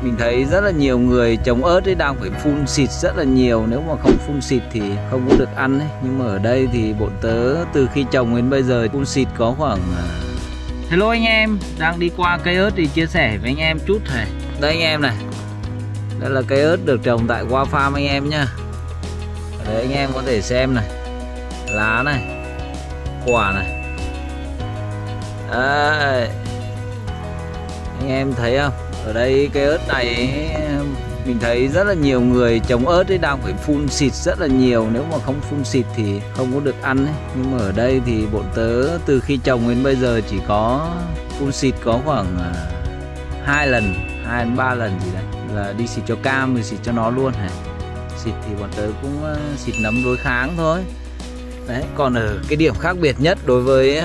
Mình thấy rất là nhiều người trồng ớt ấy đang phải phun xịt rất là nhiều. Nếu mà không phun xịt thì không có được ăn ấy. Nhưng mà ở đây thì bọn tớ từ khi trồng đến bây giờ phun xịt có khoảng... Hello anh em, đang đi qua cây ớt thì chia sẻ với anh em chút này. Đây anh em này, đây là cây ớt được trồng tại Hoa Farm anh em nhá. Ở đấy anh em có thể xem này, lá này, quả này. Đấy, anh em thấy không? Ở đây cây ớt này mình thấy rất là nhiều người trồng ớt ấy đang phải phun xịt rất là nhiều. Nếu mà không phun xịt thì không có được ăn ấy. Nhưng mà ở đây thì bọn tớ từ khi trồng đến bây giờ chỉ có phun xịt có khoảng 2 lần, 2 đến 3 lần gì đấy, là đi xịt cho cam rồi xịt cho nó luôn này. Xịt thì bọn tớ cũng xịt nấm đối kháng thôi. Đấy, còn ở cái điểm khác biệt nhất đối với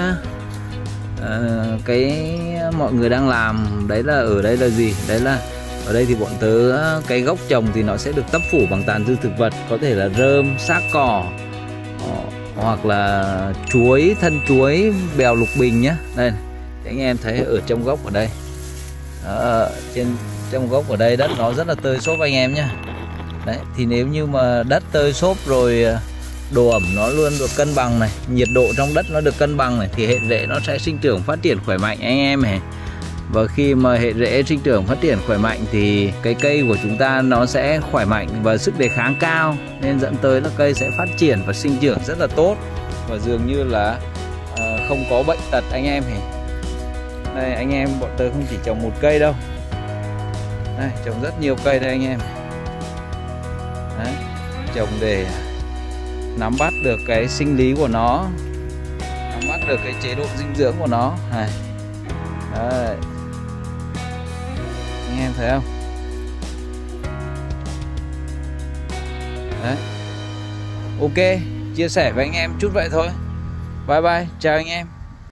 cái mọi người đang làm đấy là ở đây là gì? Đấy là ở đây thì bọn tớ cái gốc trồng thì nó sẽ được tấp phủ bằng tàn dư thực vật, có thể là rơm, xác cỏ, hoặc là chuối, thân chuối, bèo lục bình nhá. Đây thì anh em thấy ở trong gốc ở đây. Đó, trong gốc ở đây đất nó rất là tơi xốp anh em nhá. Đấy, thì nếu như mà đất tơi xốp rồi độ ẩm nó luôn được cân bằng này, nhiệt độ trong đất nó được cân bằng này, thì hệ rễ nó sẽ sinh trưởng phát triển khỏe mạnh anh em này. Và khi mà hệ rễ sinh trưởng phát triển khỏe mạnh thì cái cây của chúng ta nó sẽ khỏe mạnh và sức đề kháng cao, nên dẫn tới là cây sẽ phát triển và sinh trưởng rất là tốt, và dường như là không có bệnh tật anh em này. Đây anh em, bọn tớ không chỉ trồng một cây đâu, đây trồng rất nhiều cây đây anh em. Đấy, trồng để nắm bắt được cái sinh lý của nó, nắm bắt được cái chế độ dinh dưỡng của nó này. Đấy, anh em thấy không? Đấy, ok, chia sẻ với anh em chút vậy thôi. Bye bye, chào anh em.